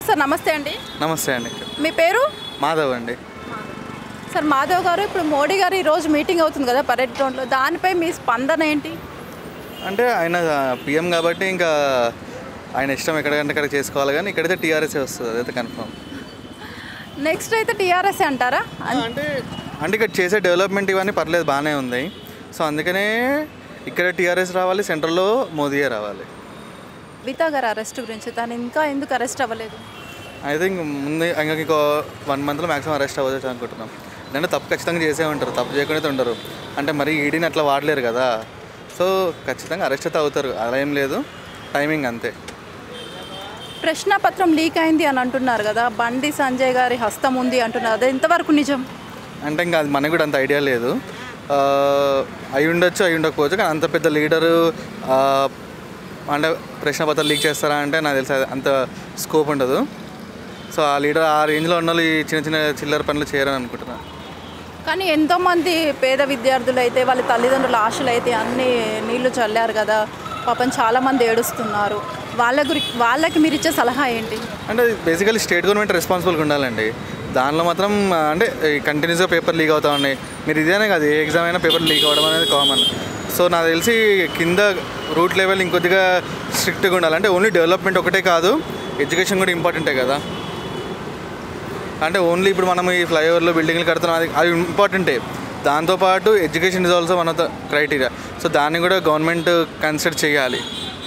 Sir నమస్తే అండి. నమస్తే అండి. మీ పేరు? మాధవ్ అండి. సార్ మాధవ్ గారు, ఇప్పుడు మోడీ గారు ఈరోజు మీటింగ్ అవుతుంది కదా పరేడ్ గ్రౌండ్లో, దానిపై మీ స్పందన ఏంటి? అంటే ఆయన పిఎం కాబట్టి ఇంకా ఆయన ఇష్టం ఎక్కడికంటే అక్కడ చేసుకోవాలి, కానీ ఇక్కడైతే టీఆర్ఎస్ఏ వస్తుంది, అదైతే కన్ఫర్మ్. నెక్స్ట్ అయితే టీఆర్ఎస్ అంటారా? అంటే ఇక్కడ చేసే డెవలప్మెంట్ ఇవన్నీ పర్లేదు, బాగానే ఉంది. సో అందుకనే ఇక్కడ టీఆర్ఎస్ రావాలి, సెంట్రల్లో మోదీయే రావాలి. కవిత గారు అరెస్ట్ గురించి, తను ఇంకా ఎందుకు అరెస్ట్ అవ్వలేదు? ఐ థింక్ ముందు ఇంకో 1 monthలో మ్యాక్సిమం అరెస్ట్ అవ్వచ్చు అనుకుంటున్నాం. అంటే తప్పు ఖచ్చితంగా చేసే ఉంటారు, తప్పు చేయకుండా ఉండరు. అంటే మరి ఈడీని అట్లా వాడలేరు కదా, సో ఖచ్చితంగా అరెస్ట్ అయితే అవుతారు, అలా ఏం లేదు, టైమింగ్ అంతే. ప్రశ్నపత్రం లీక్ అయింది అని అంటున్నారు కదా, బండి సంజయ్ గారి హస్తం ఉంది అంటున్నారు, అది ఎంతవరకు నిజం? అంటే ఇంకా అది మనకు కూడా అంత ఐడియా లేదు, అయి ఉండొచ్చు అయి ఉండకపోవచ్చు, కానీ అంత పెద్ద లీడరు అంటే ప్రశ్నపత్రాలు లీక్ చేస్తారా అంటే నాకు తెలిసి అంత స్కోప్ ఉండదు. సో ఆ లీడర్ ఆ రేంజ్లో ఉన్న వాళ్ళు ఈ చిన్న చిల్లర పనులు చేయరని అనుకుంటున్నాను. కానీ ఎంతోమంది పేద విద్యార్థులు అయితే వాళ్ళ తల్లిదండ్రుల ఆశలు అయితే అన్నీ నీళ్లు చల్లారు కదా, పాపం చాలామంది ఏడుస్తున్నారు, వాళ్ళకి మీరు ఇచ్చే సలహా ఏంటి? అంటే బేసికలీ స్టేట్ గవర్నమెంట్ రెస్పాన్సిబుల్గా ఉండాలండి. దానిలో మాత్రం అంటే కంటిన్యూస్గా పేపర్ లీక్ అవుతా ఉన్నాయి. మీరు ఇదేనే కాదు, ఏ ఎగ్జామ్ అయినా పేపర్ లీక్ అవ్వడం అనేది కామన్. సో నాకు తెలిసి కింద రూట్ లెవెల్ ఇంకొద్దిగా స్ట్రిక్ట్గా ఉండాలి. అంటే ఓన్లీ డెవలప్మెంట్ ఒకటే కాదు, ఎడ్యుకేషన్ కూడా ఇంపార్టెంటే కదా. అంటే ఓన్లీ ఇప్పుడు మనం ఈ ఫ్లైఓవర్లో బిల్డింగ్లు కడుతున్నాం, అది ఇంపార్టెంటే, దాంతోపాటు education is also one of the criteria. So దాన్ని కూడా గవర్నమెంట్ కన్సిడర్ చేయాలి.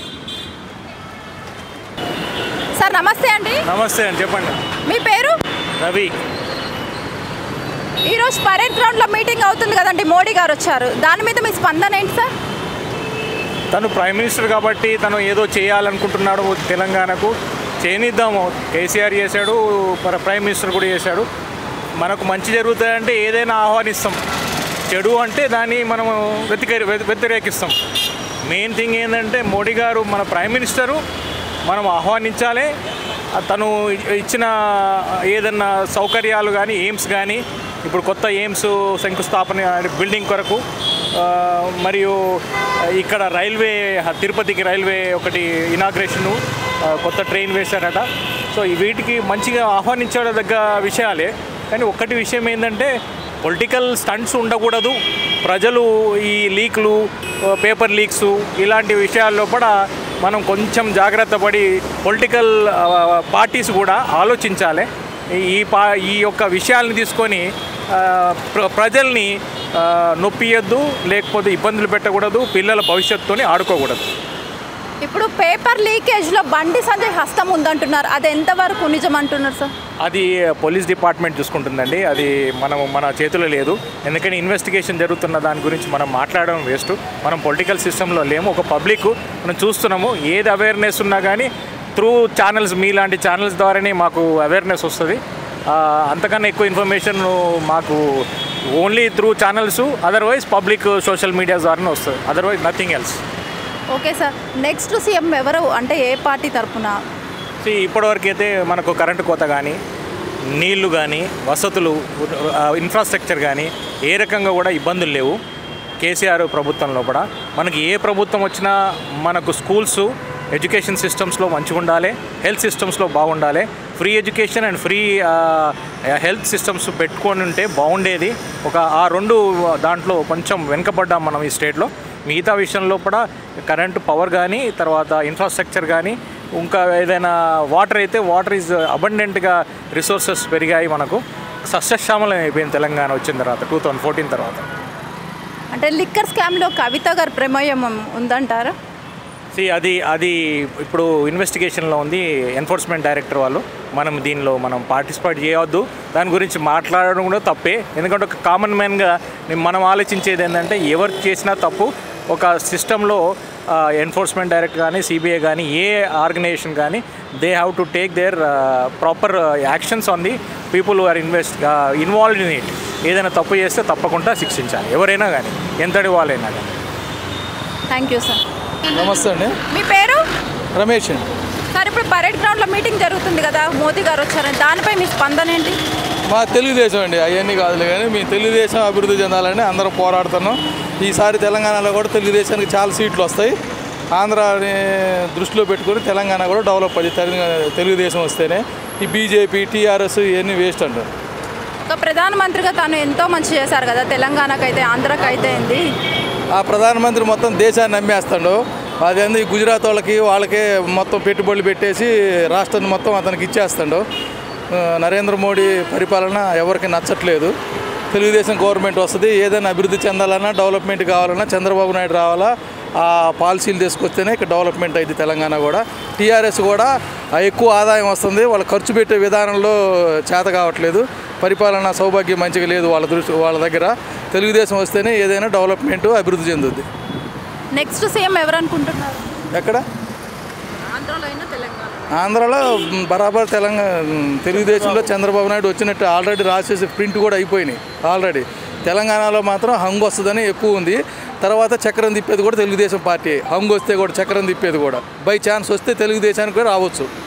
సార్ నమస్తే అండి. నమస్తే అండి, చెప్పండి. మీ పేరు? రవి. ఈరోజు పరేడ్ గ్రౌండ్లో మీటింగ్ అవుతుంది కదండి, మోడీ గారు వచ్చారు, దాని మీద మీ స్పందన ఏంటి సార్? తను ప్రైమ్ మినిస్టర్ కాబట్టి తను ఏదో చేయాలనుకుంటున్నాడు, తెలంగాణకు చేయనిద్దాము. కేసీఆర్ చేశాడు, ప్రైమ్ మినిస్టర్ కూడా చేశాడు. మనకు మంచి జరుగుతుందంటే ఏదైనా ఆహ్వానిస్తాం, చెడు అంటే దాన్ని మనము వ్యతిరేకిస్తాం. మెయిన్ థింగ్ ఏంటంటే మోడీ గారు మన ప్రైమ్ మినిస్టరు, మనం ఆహ్వానించాలి. తను ఇచ్చిన ఏదన్నా సౌకర్యాలు కానీ, ఎయిమ్స్ కానీ, ఇప్పుడు కొత్త ఎయిమ్స్ శంకుస్థాపన బిల్డింగ్ కొరకు, మరియు ఇక్కడ రైల్వే, తిరుపతికి రైల్వే ఒకటి ఇనాగ్రేషను, కొత్త ట్రైన్ వేశారట. సో వీటికి మంచిగా ఆహ్వానించదగ్గ విషయాలే. కానీ ఒక్కటి విషయం ఏంటంటే పొలిటికల్ స్టంట్స్ ఉండకూడదు. ప్రజలు ఈ లీక్లు, పేపర్ లీక్స్ ఇలాంటి విషయాల్లో కూడా మనం కొంచెం జాగ్రత్త పడి పొలిటికల్ పార్టీస్ కూడా ఆలోచించాలి. ఈ యొక్క విషయాలను తీసుకొని ప్రజల్ని నొప్పియద్దు, లేకపోతే ఇబ్బందులు పెట్టకూడదు, పిల్లల భవిష్యత్తుని ఆడుకోకూడదు. ఇప్పుడు పేపర్ లీకేజ్లో బండి సంజయ్ హస్తం ఉందంటున్నారు, అది ఎంతవరకు నిజం అంటున్నారు సార్? అది పోలీస్ డిపార్ట్మెంట్ చూసుకుంటుందండి, అది మన చేతిలో లేదు. ఎందుకంటే ఇన్వెస్టిగేషన్ జరుగుతున్న దాని గురించి మనం మాట్లాడడం వేస్ట్. మనం పొలిటికల్ సిస్టంలో లేము, ఒక పబ్లిక్ మనం చూస్తున్నాము. ఏది అవేర్నెస్ ఉన్నా కానీ త్రూ ఛానల్స్, మీలాంటి ఛానల్స్ ద్వారానే మాకు అవేర్నెస్ వస్తుంది. అంతకన్నా ఎక్కువ ఇన్ఫర్మేషన్ మాకు only through channels, otherwise public social media ద్వారానే వస్తుంది, otherwise nothing else. Okay sir, next CM ఎవరు అంటే ఏ పార్టీ తరఫున? ఇప్పటివరకు అయితే మనకు కరెంటు కోత కానీ, నీళ్లు కానీ, వసతులు, ఇన్ఫ్రాస్ట్రక్చర్ కానీ ఏ రకంగా కూడా ఇబ్బందులు లేవు కేసీఆర్ ప్రభుత్వంలో కూడా. మనకి ఏ ప్రభుత్వం వచ్చినా మనకు స్కూల్స్, ఎడ్యుకేషన్ సిస్టమ్స్లో మంచిగా ఉండాలి, హెల్త్ సిస్టమ్స్లో బాగుండాలి. Free education and free health systems పెట్టుకొని ఉంటే బాగుండేది. ఆ 2 దాంట్లో కొంచెం వెనుకబడ్డాం మనం ఈ స్టేట్లో. మిగతా విషయంలో కూడా కరెంటు, పవర్ కానీ, తర్వాత ఇన్ఫ్రాస్ట్రక్చర్ కానీ, ఇంకా ఏదైనా వాటర్ అయితే వాటర్ ఈజ్ అబండెంట్గా రిసోర్సెస్ పెరిగాయి. మనకు సస్యశ్యామలం అయిపోయింది తెలంగాణ వచ్చిన తర్వాత, 2014 తర్వాత. అంటే లిక్కర్ స్కామ్లో కవిత గారి ప్రమేయం ఉందంటారా? అది ఇప్పుడు ఇన్వెస్టిగేషన్లో ఉంది, ఎన్ఫోర్స్మెంట్ డైరెక్టర్ వాళ్ళు. దీనిలో మనం పార్టిసిపేట్ చేయవద్దు, దాని గురించి మాట్లాడడం కూడా తప్పే. ఎందుకంటే ఒక కామన్ మ్యాన్గా మనం ఆలోచించేది ఏంటంటే ఎవరు చేసినా తప్పు. ఒక సిస్టంలో ఎన్ఫోర్స్మెంట్ డైరెక్టర్ కానీ, సిబిఐ కానీ, ఏ ఆర్గనైజేషన్ కానీ, they have to take their proper actions on the people who are involved in it. ఏదైనా తప్పు చేస్తే తప్పకుండా శిక్షించాలి, ఎవరైనా కానీ, ఎంతటి వాళ్ళైనా కానీ. Thank you sir. నమస్తే అండి. మీ పేరు? రమేష్ అండి. సార్ ఇప్పుడు పరేడ్ గ్రౌండ్లో మీటింగ్ జరుగుతుంది కదా, మోదీ గారు వచ్చారని, దానిపై మీ స్పందన ఏంటి? మా తెలుగుదేశం అండి, అవన్నీ కాదులే కానీ మీ తెలుగుదేశం అభివృద్ధి చెందాలని అందరం పోరాడుతున్నాం. ఈసారి తెలంగాణలో కూడా తెలుగుదేశానికి చాలా సీట్లు వస్తాయి. ఆంధ్రాని దృష్టిలో పెట్టుకొని తెలంగాణ కూడా డెవలప్ అయ్యి తెలుగుదేశం వస్తేనే ఈ బీజేపీ టీఆర్ఎస్ ఇవన్నీ వేస్ట్ అంటారు. ఒక ప్రధానమంత్రిగా తను ఎంతో మంచి చేశారు కదా, తెలంగాణకైతే ఆంధ్రాకైతే ఏంది. ఆ ప్రధానమంత్రి మొత్తం దేశాన్ని నమ్మేస్తాడు. అదేంది గుజరాత్ వాళ్ళకే మొత్తం పెట్టుబడులు పెట్టేసి రాష్ట్రాన్ని మొత్తం అతనికి ఇచ్చేస్తాడు. నరేంద్ర మోడీ పరిపాలన ఎవరికి నచ్చట్లేదు. తెలుగుదేశం గవర్నమెంట్ వస్తుంది, ఏదైనా అభివృద్ధి చెందాలన్నా డెవలప్మెంట్ కావాలన్నా చంద్రబాబు నాయుడు రావాలా, ఆ పాలసీలు తీసుకొస్తేనే ఇక్కడ డెవలప్మెంట్ అయింది తెలంగాణ కూడా. టీఆర్ఎస్ కూడా ఎక్కువ ఆదాయం వస్తుంది, వాళ్ళు ఖర్చు పెట్టే విధానంలో చేత కావట్లేదు, పరిపాలన సౌభాగ్యం మంచిగా లేదు వాళ్ళ దగ్గర. తెలుగుదేశం వస్తేనే ఏదైనా డెవలప్మెంట్ అభివృద్ధి చెందుద్ది. నెక్స్ట్ సీఎం ఎవరు అనుకుంటున్నారు? ఎక్కడ? ఆంధ్రాలో అయినా తెలంగాణ? ఆంధ్రాలో బరాబర్ తెలుగుదేశంలో చంద్రబాబు నాయుడు వచ్చినట్టు ఆల్రెడీ రాసేసి ప్రింట్ కూడా అయిపోయినాయి ఆల్రెడీ. తెలంగాణలో మాత్రం హంగు వస్తుందని ఎక్కువ ఉంది. తర్వాత చక్రం తిప్పేది కూడా తెలుగుదేశం పార్టీ. హంగు వస్తే కూడా చక్రం తిప్పేది కూడా బై ఛాన్స్ వస్తే తెలుగుదేశానికి కూడా రావచ్చు.